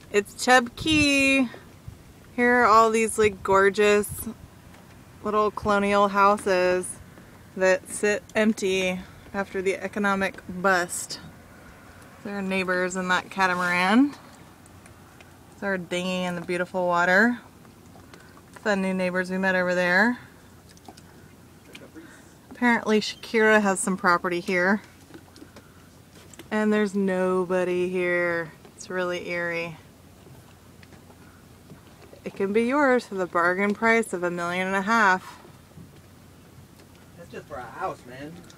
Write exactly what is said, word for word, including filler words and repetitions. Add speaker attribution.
Speaker 1: It's Chub Cay. Here are all these like gorgeous little colonial houses that sit empty after the economic bust. There are neighbors in that catamaran. There's our dinghy in the beautiful water. The new neighbors we met over there. Apparently Shakira has some property here. And there's nobody here. It's really eerie. It can be yours for the bargain price of a million and a half.
Speaker 2: That's just for a house, man.